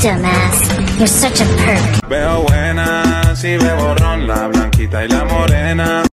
Dumbass. You're such a pervert. Veo buena, si veo borrón, la blanquita y la morena.